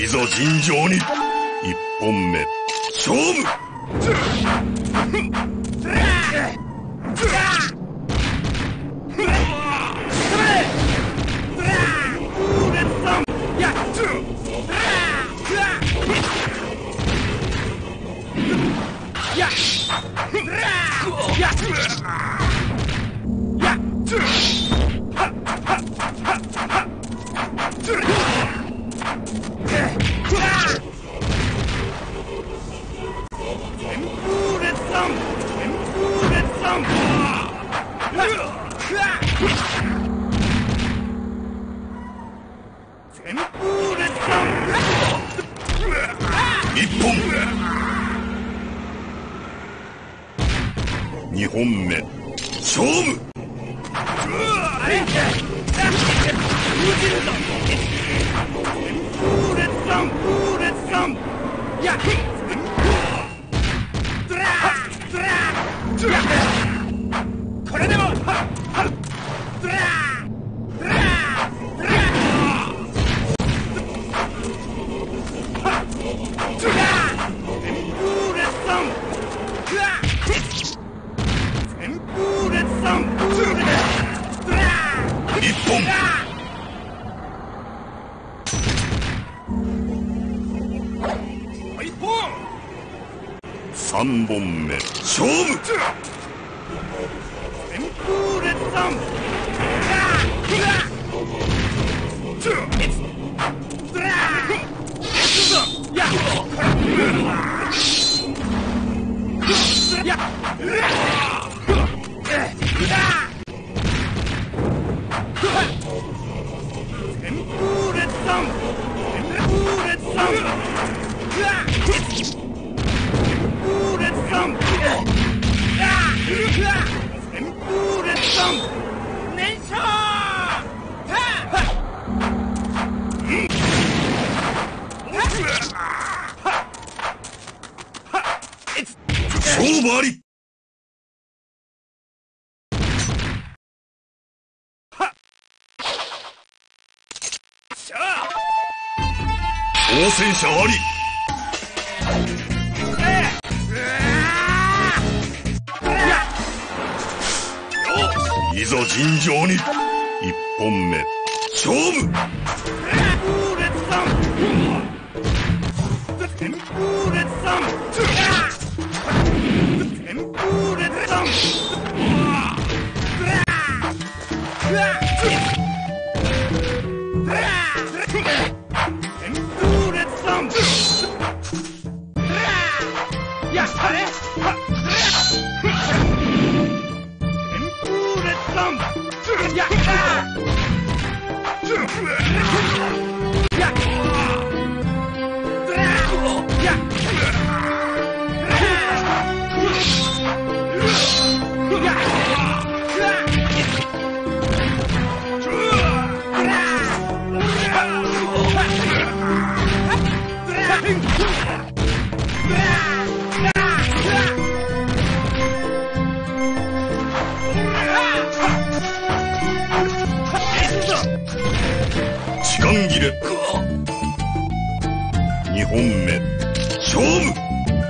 ざ尋常に一本目勝負。一本二本目勝負。 これでも一本三本目勝負。勝負あり。挑戦者あり。いざ尋常に一本目勝負。時間切れ。二本目勝負。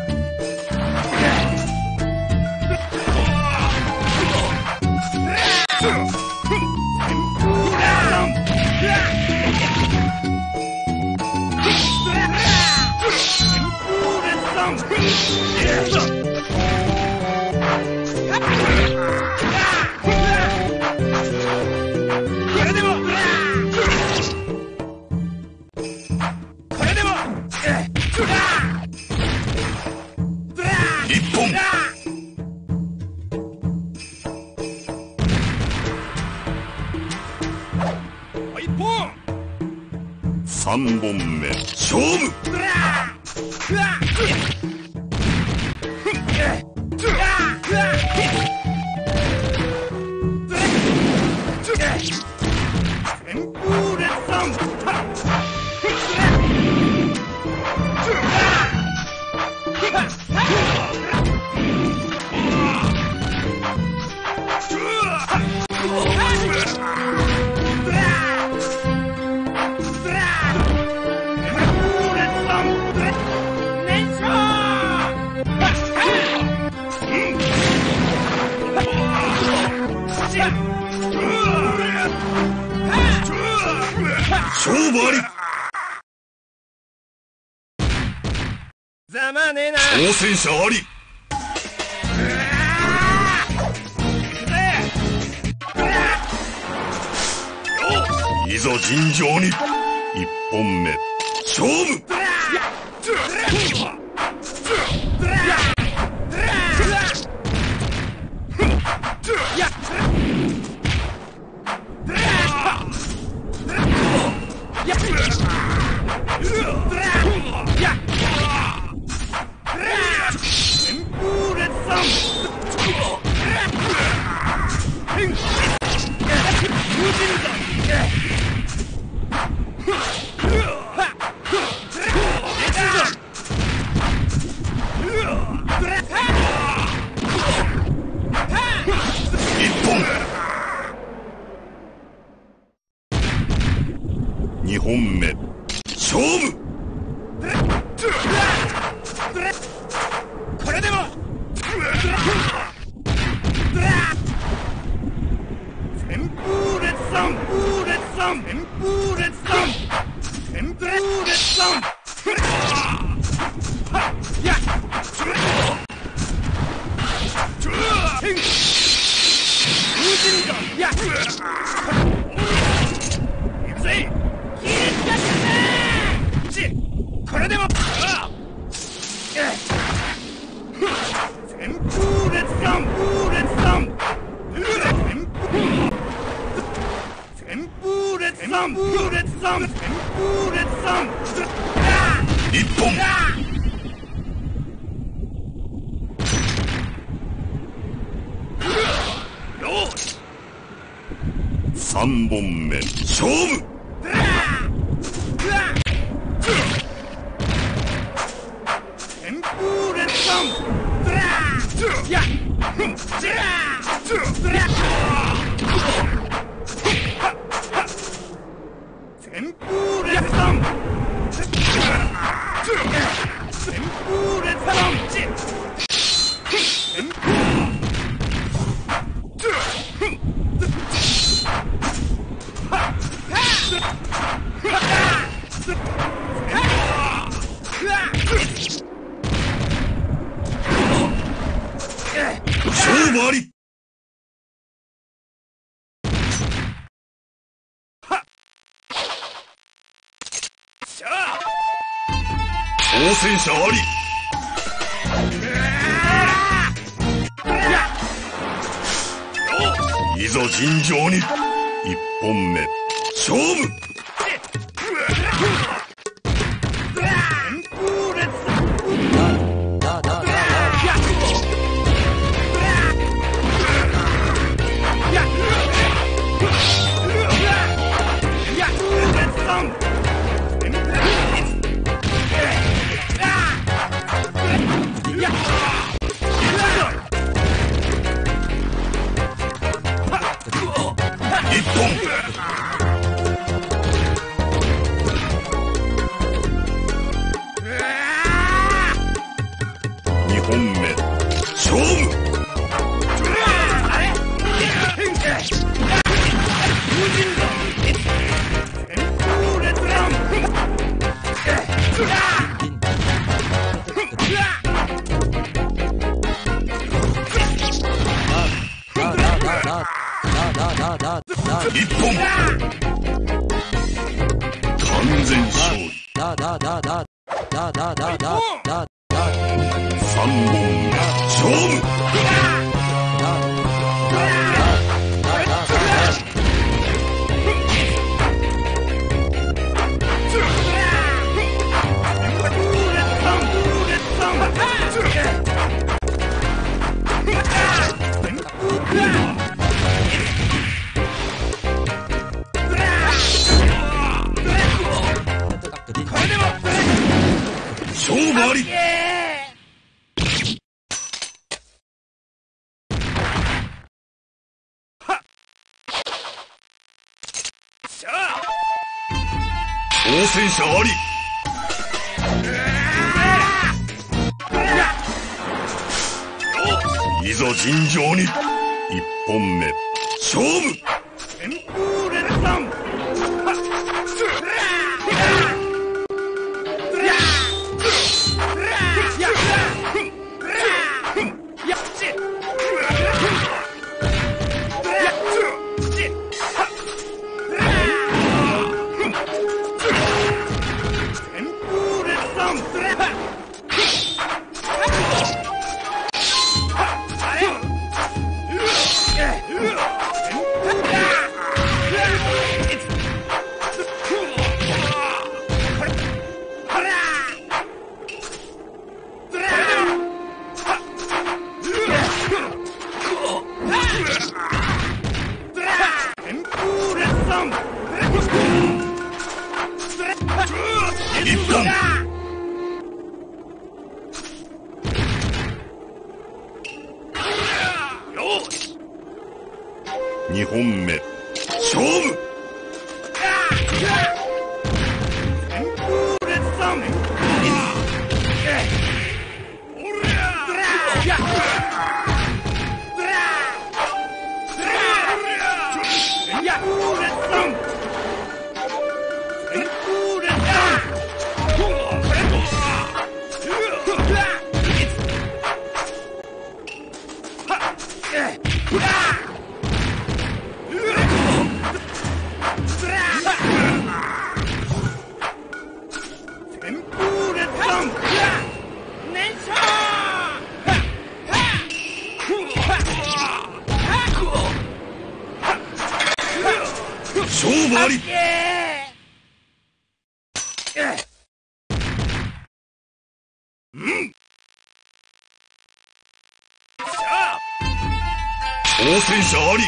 一本三本目勝負。 勝負あり。 ざまねえな。 挑戦者あり。いざ尋常に。一本目勝負。2本目勝負。 これでも旋風列山風列山旋風列山旋風列山やっ風神だやっ行くぜ。これでも旋風列山風列山旋風列山風列山旋風列山一本。 よし 3本目勝負。 旋風列山やっ旋風列山旋風列山勝負あり。挑戦者あり。いざ尋常に。1本目勝負。2本目勝負。一本完全勝利。3本目勝負。勝負あり。挑戦者あり。いざ尋常に。1 本目勝負。 旋風列山一本。二本目勝負。勝負あり。挑戦者あり。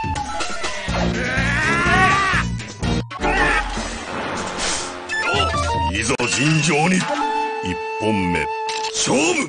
いざ尋常に。一本目勝負。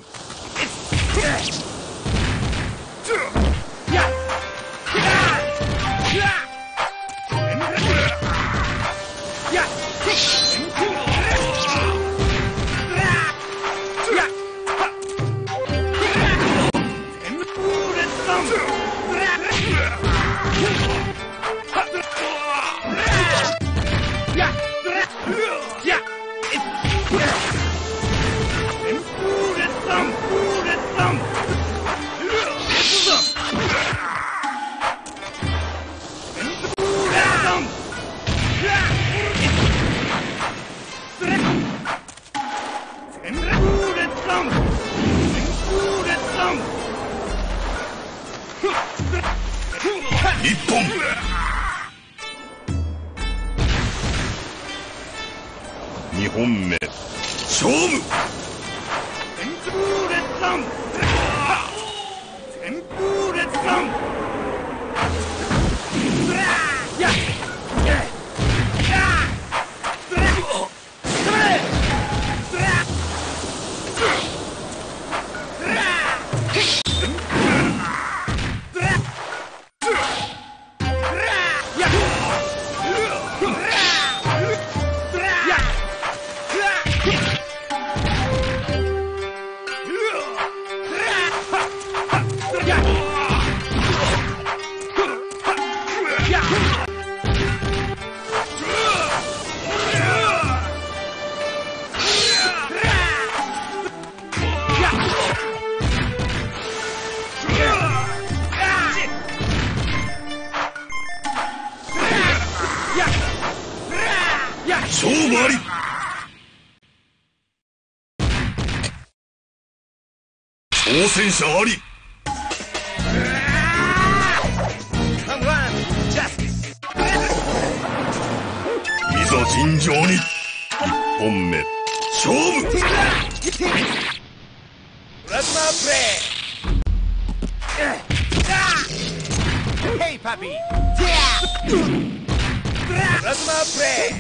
一本。二本目勝負。 旋風列山旋風列山勝負あり。挑戦者あり。いざ尋常に。一本目勝負。 プラズマプレイ。ヘイパピー。プラズマプレ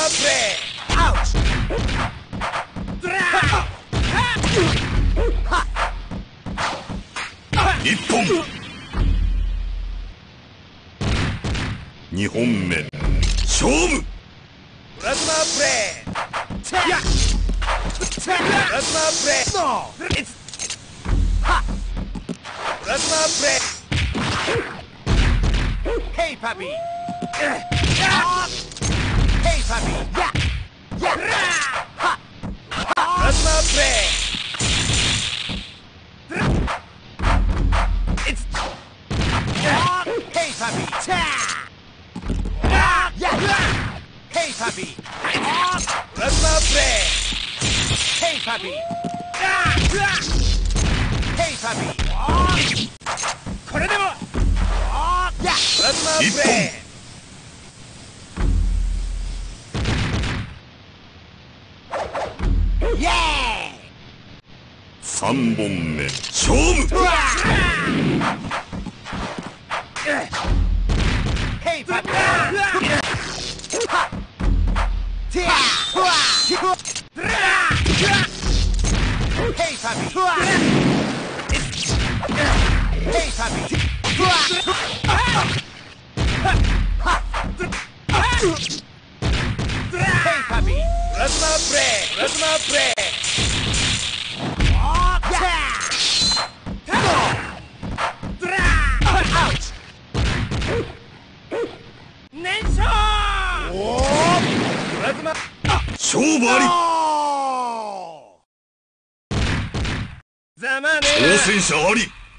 イ。Ouch! 一本二本目勝負プラズマプレイやプラズマプレイプラズマプレイヘイパピーヘイパピープラズマプレイヘイパピーHey, puppy! Plasma play! Hey, puppy! Hey, puppy! これでも Plasma play! Yeah! 三本目勝負 Hey, puppy! Hey, puppy! Hey, puppy! Hey, puppy! Plasma play! Plasma play! Out! 燃焼！プラズマ勝負ありざまね挑戦者あり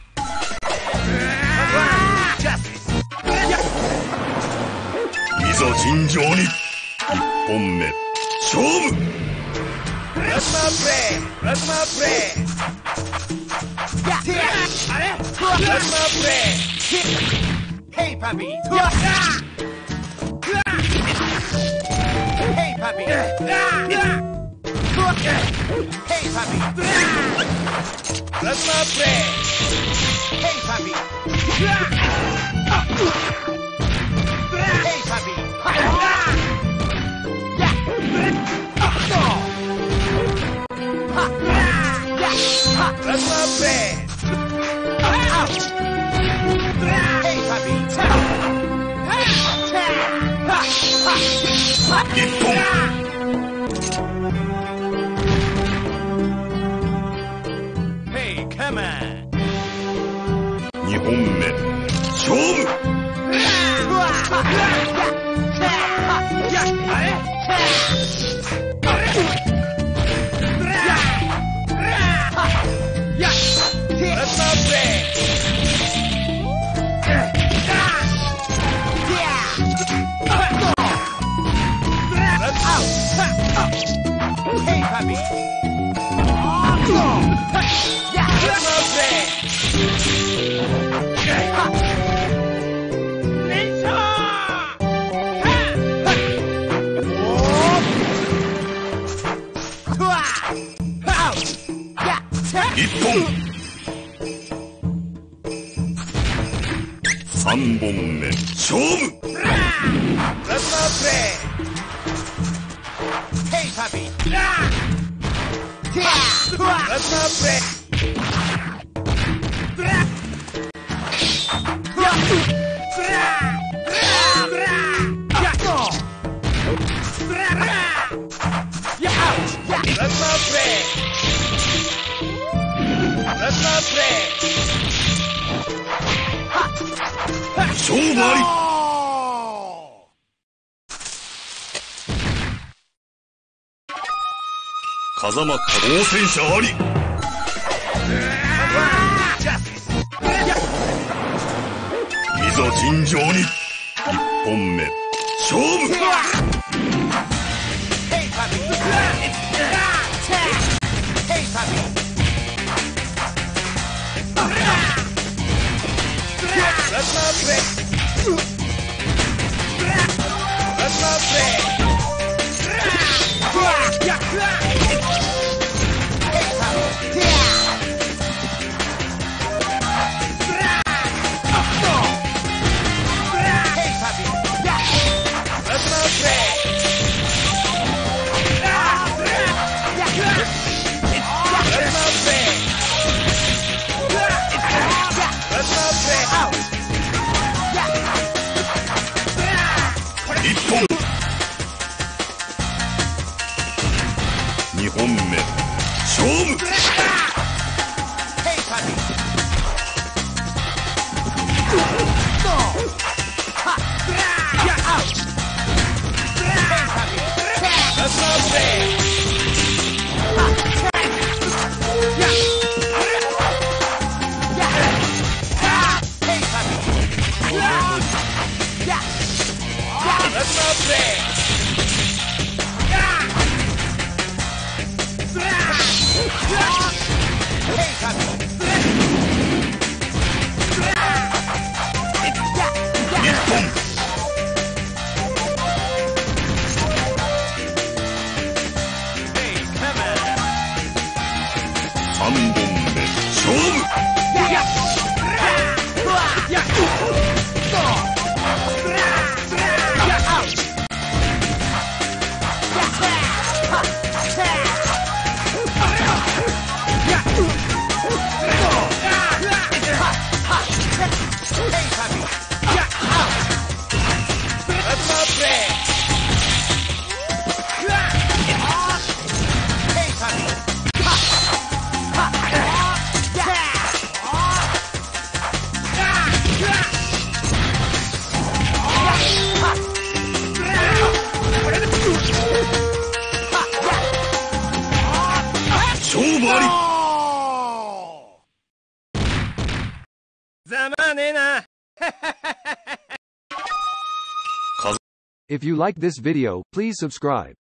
いざ尋常に一本目勝負プラズマプレイプラズマプレイあれプラズマプレイヘイパピーHey, puppy! Hey, puppy! Plasma play! Hey, puppy! Hey, puppy! Plasma play! Hey, puppy! 一本 Hey, come on! 二本目勝負 Hey, puppy! 一本三本目勝負プラズマプレイ Hey, puppy! Plasma play! Plasma play! Plasma play! 勝負あり風間挑戦者ありいざ尋常に一本目勝負 Hey, puppy! Hey, puppy! Plasma play! Plasma play! ざまねえな。 If you like this video, please subscribe.